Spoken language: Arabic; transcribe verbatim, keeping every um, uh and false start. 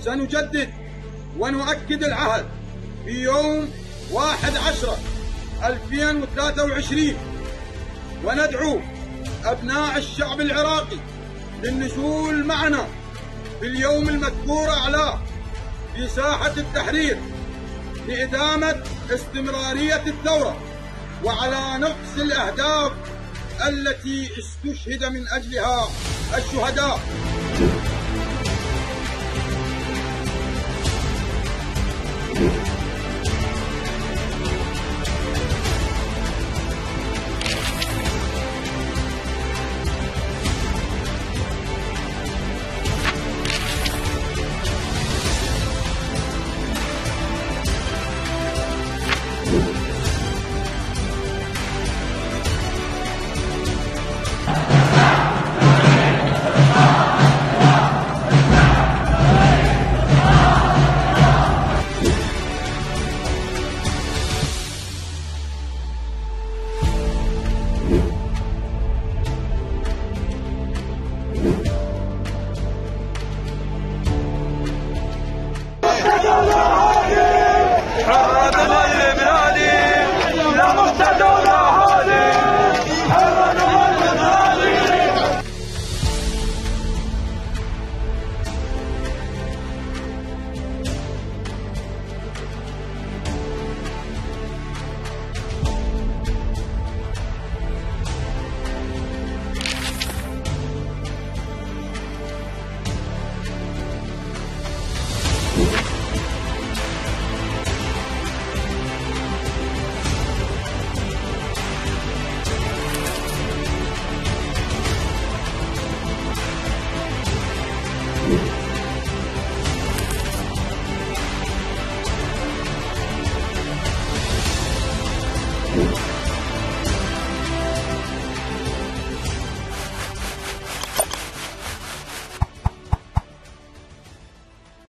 سنجدد ونؤكد العهد في يوم واحد عشرة ألفين وثلاثة وعشرين، وندعو أبناء الشعب العراقي للنزول معنا في اليوم المذكور أعلاه في ساحة التحرير لإدامة استمرارية الثورة وعلى نقص الأهداف التي استشهد من أجلها الشهداء.